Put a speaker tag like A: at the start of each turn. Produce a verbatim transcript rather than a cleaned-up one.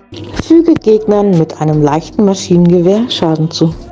A: Füge Gegnern mit einem leichten Maschinengewehr Schaden zu.